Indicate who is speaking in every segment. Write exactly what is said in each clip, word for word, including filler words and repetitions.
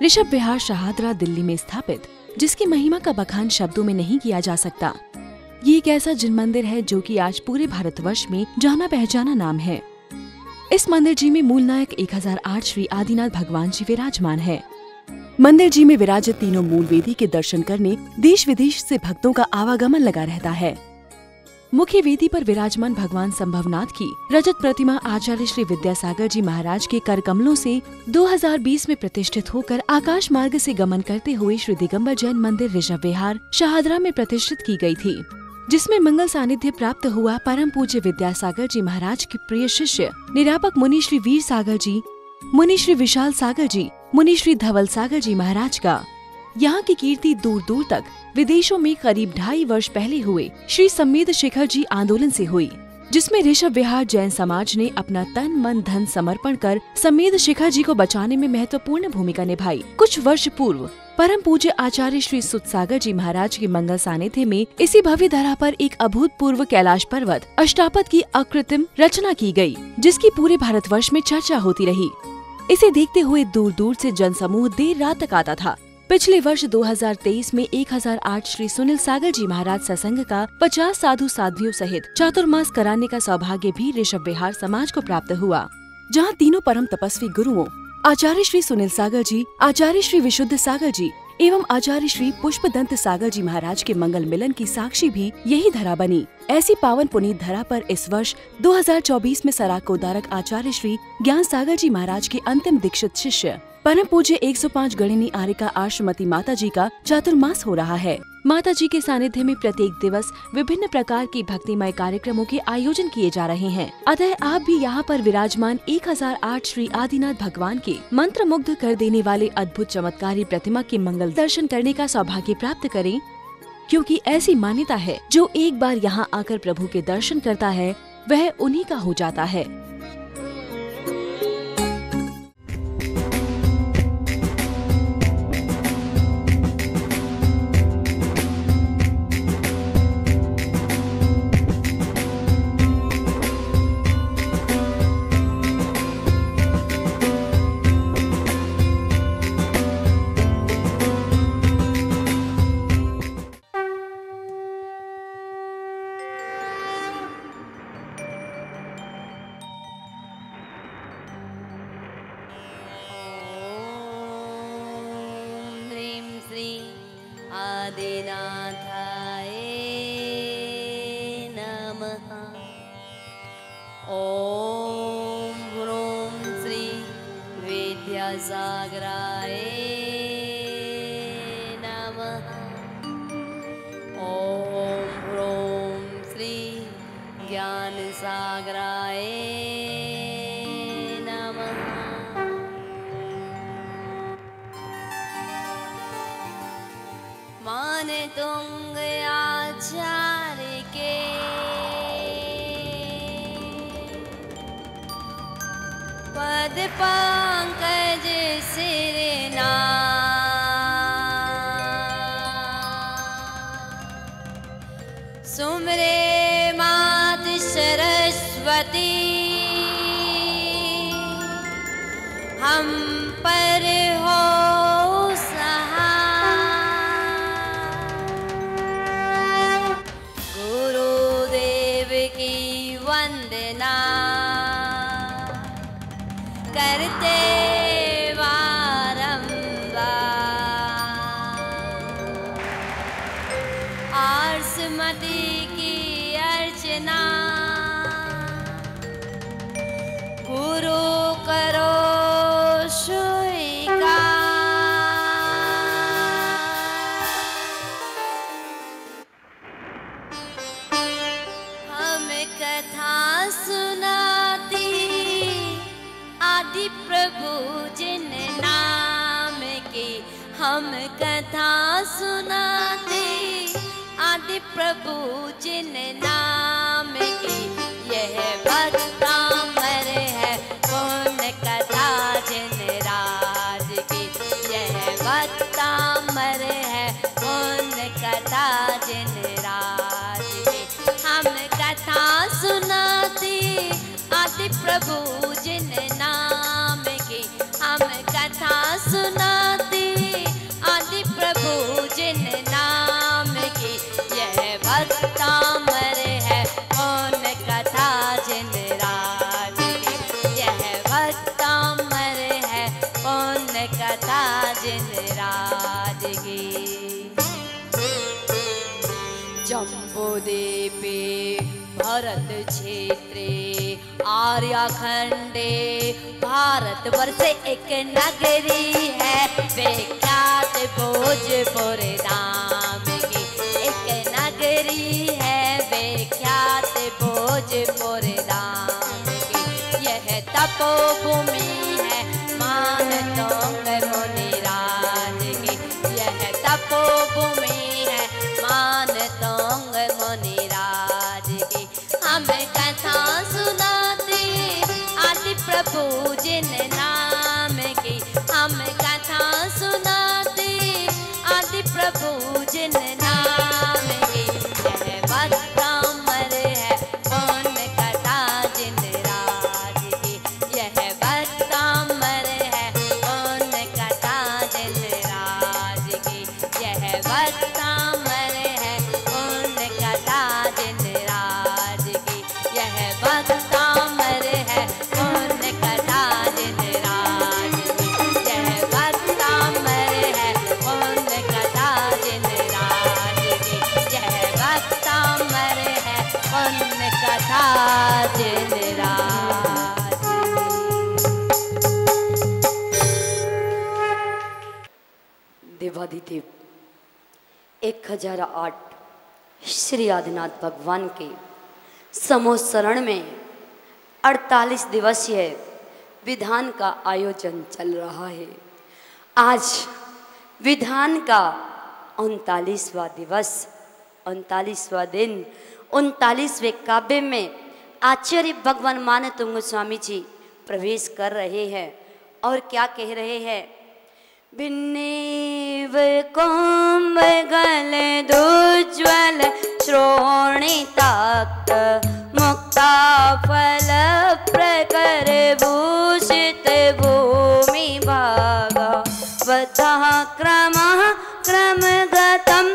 Speaker 1: ऋषभ विहार शहादरा दिल्ली में स्थापित, जिसकी महिमा का बखान शब्दों में नहीं किया जा सकता। ये एक ऐसा जिन मंदिर है जो कि आज पूरे भारतवर्ष में जाना पहचाना नाम है। इस मंदिर जी में मूल नायक एक हजार आठ श्री आदिनाथ भगवान जी विराजमान है। मंदिर जी में विराजित तीनों मूल वेदी के दर्शन करने देश विदेश से भक्तों का आवागमन लगा रहता है। मुख्य वेदी पर विराजमान भगवान संभवनाथ की रजत प्रतिमा आचार्य श्री विद्यासागर जी महाराज के कर कमलों से दो हज़ार बीस में प्रतिष्ठित होकर आकाश मार्ग से गमन करते हुए श्री दिगंबर जैन मंदिर ऋषभ विहार शहादरा में प्रतिष्ठित की गई थी, जिसमें मंगल सानिध्य प्राप्त हुआ परम पूज्य विद्यासागर जी महाराज के प्रिय शिष्य निरापक मुनि श्री वीर सागर जी, मुनि श्री विशाल सागर जी, मुनि श्री धवल सागर जी महाराज का। यहाँ की कीर्ति दूर दूर तक विदेशों में करीब ढाई वर्ष पहले हुए श्री संमेद शिखर जी आंदोलन से हुई, जिसमें ऋषभ विहार जैन समाज ने अपना तन मन धन समर्पण कर संमेद शिखर जी को बचाने में महत्वपूर्ण भूमिका निभाई। कुछ वर्ष पूर्व परम पूज्य आचार्य श्री सुत सागर जी महाराज के मंगल सानिध्य में इसी भव्य धरा पर एक अभूतपूर्व कैलाश पर्वत अष्टापद की अकृत्रिम रचना की गई, जिसकी पूरे भारतवर्ष में चर्चा होती रही। इसे देखते हुए दूर दूर से जनसमूह देर रात तक आता था। पिछले वर्ष दो हज़ार तेईस में एक हजार आठ श्री सुनील सागर जी महाराज सत्संग का पचास साधु साध्वियों सहित चातुर्मास कराने का सौभाग्य भी ऋषभ विहार समाज को प्राप्त हुआ, जहां तीनों परम तपस्वी गुरुओं आचार्य श्री सुनील सागर जी, आचार्य श्री विशुद्ध सागर जी एवं आचार्य श्री पुष्पदंत सागर जी महाराज के मंगल मिलन की साक्षी भी यही धरा बनी। ऐसी पावन पुनीत धरा पर इस वर्ष दो हज़ार चौबीस में सराक उद्धारक आचार्य श्री ज्ञान सागर जी महाराज के अंतिम दीक्षित शिष्य परम पूज्य एक सौ पाँच गणिनी आर्यिका आश्रमती माता जी का चातुर्मास हो रहा है। माता जी के सानिध्य में प्रत्येक दिवस विभिन्न प्रकार की भक्तिमय कार्यक्रमों के आयोजन किए जा रहे हैं। अतः आप भी यहाँ पर विराजमान एक हजार आठ श्री आदिनाथ भगवान के मंत्र मुग्ध कर देने वाले अद्भुत चमत्कारी प्रतिमा के मंगल दर्शन करने का सौभाग्य प्राप्त करें, क्योंकि ऐसी मान्यता है जो एक बार यहाँ आकर प्रभु के दर्शन करता है वह उन्हीं का हो जाता है।
Speaker 2: आदिनाथाय नमः। ओम ह्रूं श्री विद्यासागराय नमः। ओम ह्रूं श्री ज्ञानसागराय नमः। मान तुंग आचार्य के पद पंकज सिरना। सुमरे मात सरस्वती हम पर हो करते वारंबार। आर्समती की अर्चना गुरु करो स्वीकार। हम कथा सुनाती आदि प्रभु जिन नाम की, हम कथा सुनाते आदि प्रभु जिन नाम की। यह भक्तामर है पूर्ण कथा जिन राज की। यह भक्तामर है पूर्ण कथा जिन राज की। हम कथा सुनाते आदि प्रभु जिन नाम की। हम कथा सुनाते कथा जिन राज की। जम्बूद्वीपे भरत क्षेत्रे आर्याखंडे भारतवर्ष एक नगरी है विख्यात भोजपुर नाम की। एक नगरी है विख्यात भोजपुर नाम की। यह तपोभूमि है मानतोंग मुनिराज की। यह तपोभूमि है मानतोंग मुनिराज की। हम कथा सुनाते आदि प्रभु जिन नाम की। हम कथा सुनाते आदि प्रभु जिन नाम की। यह वक्त अमर है पुण्य कथा जिन राज की। यह वक्त अमर है पुण्य कथा जिन राज की। यह वक्त अमर है पुण्य कथा जिन राज की। यह वक्त अमर है पुण्य कथा जिन राज की। यह वक्त अमर है पुण्य कथा जिन राज की। यह वक्त अमर है पुण्य कथा जिन राज की।
Speaker 3: देवाधिदेव एक हजार आठ श्री आदिनाथ भगवान के समोत्सरण में अड़तालीस दिवसीय विधान का आयोजन चल रहा है। आज विधान का उनतालीसवां दिवस, उनतालीसवां दिन, उनतालीसवें काव्य में आचार्य भगवान मानतुंग स्वामी जी प्रवेश कर रहे हैं और क्या कह रहे हैं। भिन्नेव कुंभ गले दुज्ज्वल श्रोणिताक्त मुक्ता फल प्रकर भूषित भूमि भागा वतः क्रम क्रमगतं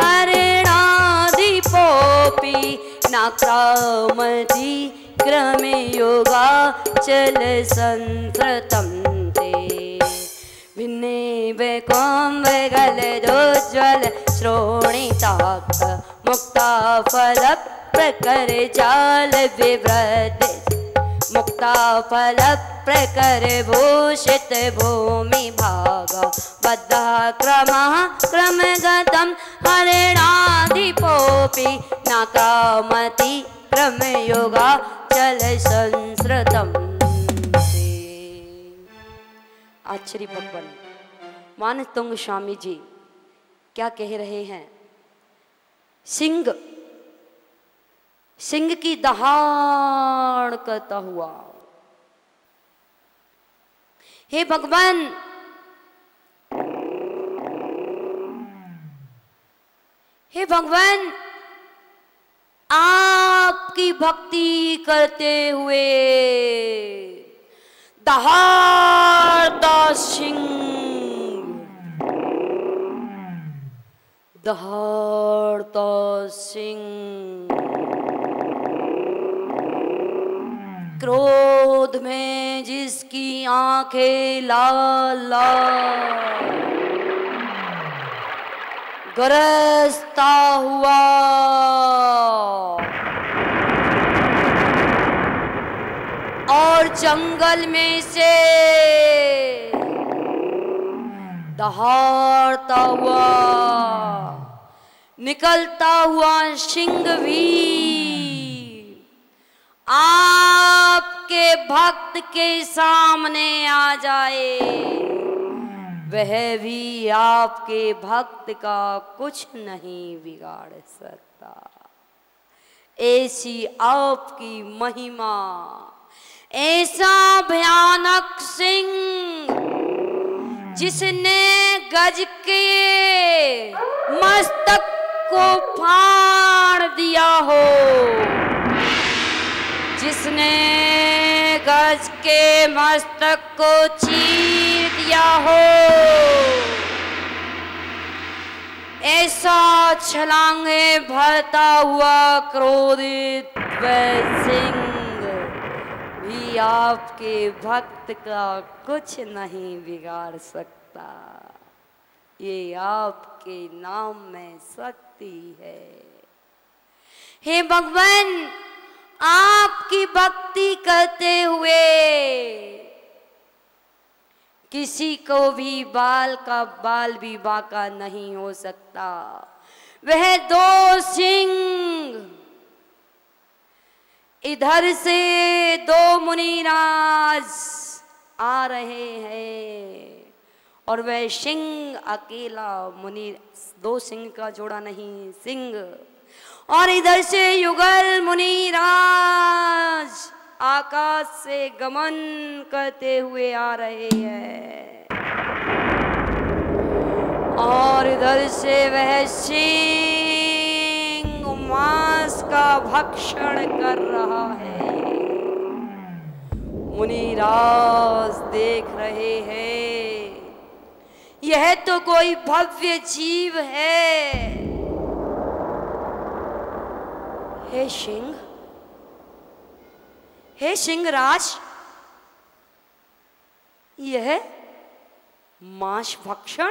Speaker 3: हरिणाधिपोऽपि नाक्रामति क्रमे योगा चल संस्कृतं ते। भिन्ने कुंभ गलदोज्ज्वल श्रोणिताक्त मुक्ता फल प्रकर जाल विवृत मुक्ता फल प्रकर भूषित भूमि भागा बद्धा क्रमः क्रमगतं हरिणाधिपोऽपि नाकामति क्रमयोगा चल संस्कृतं। आचार्य भगवान मानतुंग स्वामी जी क्या कह रहे हैं। सिंह सिंह की दहाड़ करता हुआ, हे भगवान हे भगवान आपकी भक्ति करते हुए दहाड़ता सिंह दहाड़ता सिंह क्रोध में जिसकी आंखें लाल लाल गरजता हुआ और जंगल में से दहाड़ता हुआ निकलता हुआ सिंह भी आपके भक्त के सामने आ जाए, वह भी आपके भक्त का कुछ नहीं बिगाड़ सकता। ऐसी आपकी महिमा, ऐसा भयानक सिंह जिसने गज के मस्तक को फाड़ दिया हो, जिसने गज के मस्तक को चीर दिया हो, ऐसा छलांगे भरता हुआ क्रोधित वह सिंह भी आपके भक्त का कुछ नहीं बिगाड़ सकता। ये आपके नाम में शक्ति है। हे भगवान, आपकी भक्ति करते हुए किसी को भी बाल का बाल भी बांका नहीं हो सकता। वह दो सिंह, इधर से दो मुनिराज आ रहे हैं और वह सिंह अकेला, मुनि दो सिंह का जोड़ा नहीं, सिंह, और इधर से युगल मुनिराज आकाश से गमन करते हुए आ रहे हैं और इधर से वह सिंह मांस का भक्षण कर रहा है। मुनिराज देख रहे हैं, यह तो कोई भव्य जीव है। हे सिंह, हे सिंहराज, यह मांस भक्षण,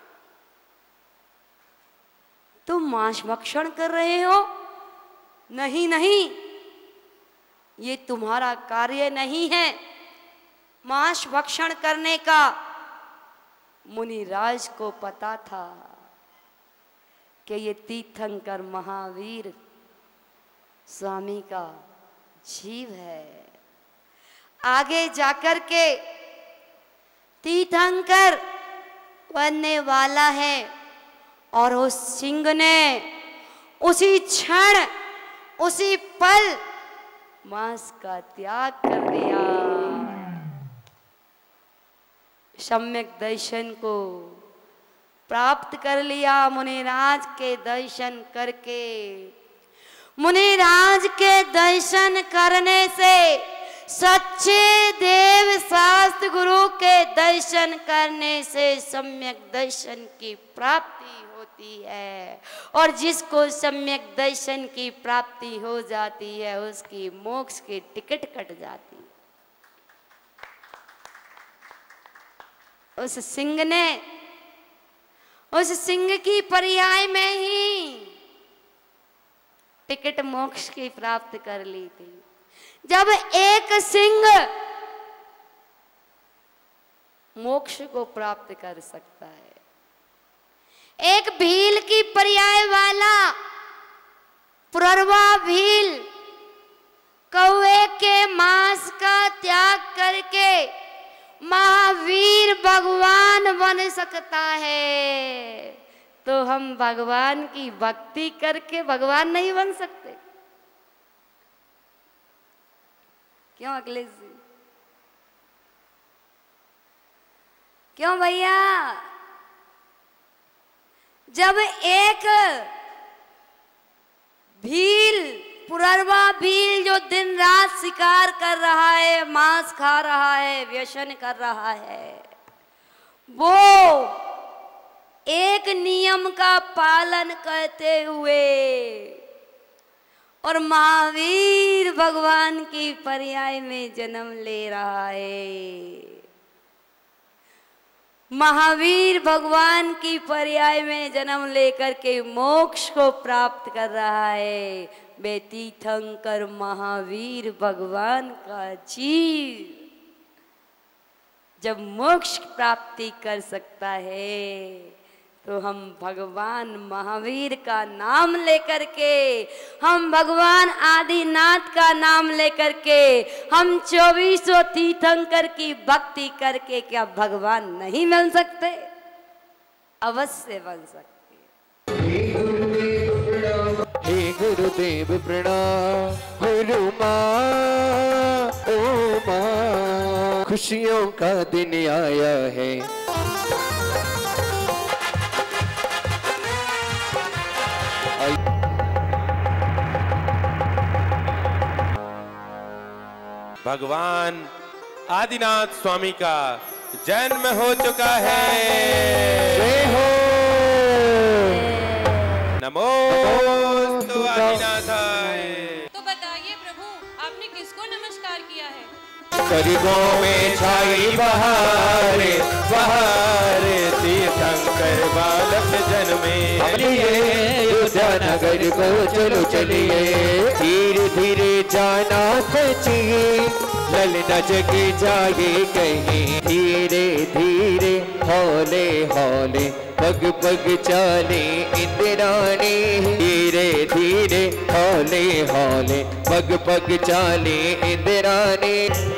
Speaker 3: तुम मांस भक्षण कर रहे हो? नहीं नहीं, ये तुम्हारा कार्य नहीं है मांस भक्षण करने का। मुनिराज को पता था कि ये तीर्थंकर महावीर स्वामी का जीव है। आगे जाकर के तीर्थंकर बनने वाला है और उस सिंह ने उसी क्षण, उसी पल मांस का त्याग कर दिया। सम्यक दर्शन को प्राप्त कर लिया। मुनिराज के दर्शन करके, मुनिराज के दर्शन करने से, सच्चे देव शास्त्र गुरु के दर्शन करने से सम्यक दर्शन की प्राप्ति होती है और जिसको सम्यक दर्शन की प्राप्ति हो जाती है उसकी मोक्ष की टिकट कट जाती है। उस सिंह ने, उस सिंह की पर्याय में ही टिकट मोक्ष की प्राप्त कर ली थी। जब एक सिंह मोक्ष को प्राप्त कर सकता है, एक भील की पर्याय वाला पुररवा भील कौवे के मांस का त्याग करके महावीर भगवान बन सकता है, तो हम भगवान की भक्ति करके भगवान नहीं बन सकते? क्यों अखिलेश जी? क्यों भैया? जब एक भील, पुररवा भील जो दिन रात शिकार कर रहा है, मांस खा रहा है, व्यसन कर रहा है, वो एक नियम का पालन करते हुए और महावीर भगवान की पर्याय में जन्म ले रहा है, महावीर भगवान की पर्याय में जन्म लेकर के मोक्ष को प्राप्त कर रहा है, वे तीर्थंकर महावीर भगवान का जीव जब मोक्ष प्राप्ति कर सकता है, तो हम भगवान महावीर का नाम लेकर के, हम भगवान आदिनाथ का नाम लेकर के, हम चौबीसों तीर्थंकर की भक्ति करके क्या भगवान नहीं बन सकते? अवश्य बन सकते।
Speaker 4: हे गुरुदेव प्रणाम, गुरु माँ ओ माँ, खुशियों का दिन आया है।
Speaker 5: भगवान आदिनाथ स्वामी का जन्म हो चुका है।
Speaker 4: जय हो।
Speaker 5: नमो आदिनाथाय।
Speaker 6: तो बताइए प्रभु, आपने किसको नमस्कार किया है?
Speaker 4: स्वर्गों में छाई बहार बहार तीर्थंकर बालक जन्मे। अयोध्या नगर को चलो चलिए, धीरे धीरे जाना चाहिए, ललना जगे जाए कहीं, धीरे धीरे हौले हौले पग पग चाले इंद्राणी, धीरे धीरे हौले हौले पग पग चाले इंद्राणी।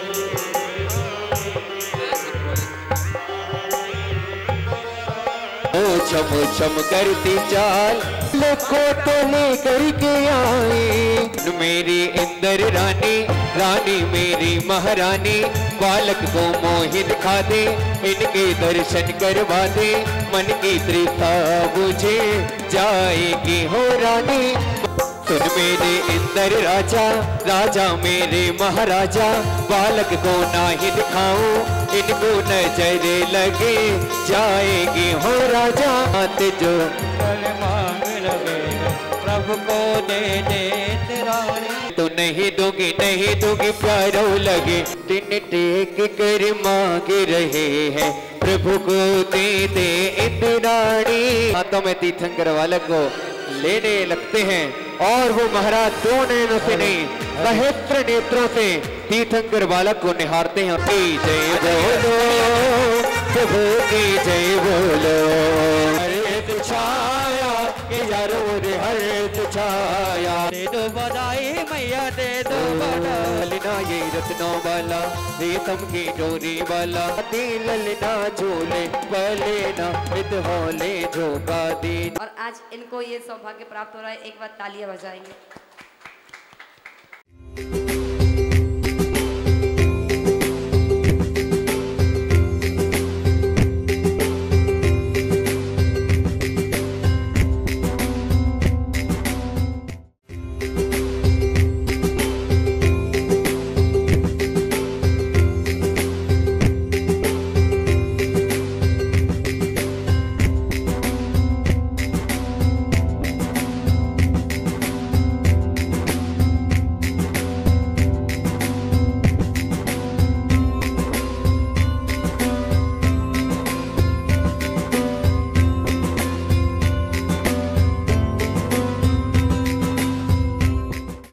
Speaker 4: ओ छम छम करती चाल लोको तो लेकर के आए, मेरी इंद्र रानी रानी मेरी महारानी, बालक को मोहित खा दे, इनके दर्शन करवा दे, मन की तृप्ता बुझे जाएगी हो रानी। सुन मेरे इंद्र राजा राजा मेरे महाराजा, बालक को ना ही दिखाऊं, इनको नजर लगे जाएगी हो राजा। हाथ जो मांग लगे प्रभु को दे दे तेरा, तो नहीं दोगी नहीं दोगी प्यारो लगे, दिन टेक कर मांग रहे हैं, प्रभु को दे दे इंद्राणी। हाथों में तीर्थंकर बालक को लेने लगते हैं और वो महाराज दो नैनों से नहीं सहस्त्र नेत्रों से तीर्थंकर बालक को निहारते हैं। जय बोलो प्रभु की जय बोलो, हरे छाया के यारो रे हरे छाया, दे दो बधाई मैया दे दो बधाई, ललना ये रत्नों वाला रेशम की डोरी वाला, दी ललना झूले बलेना मित हौले झोंका दी।
Speaker 3: और आज इनको ये सौभाग्य प्राप्त हो रहा है, एक बार तालियां बजाएंगे।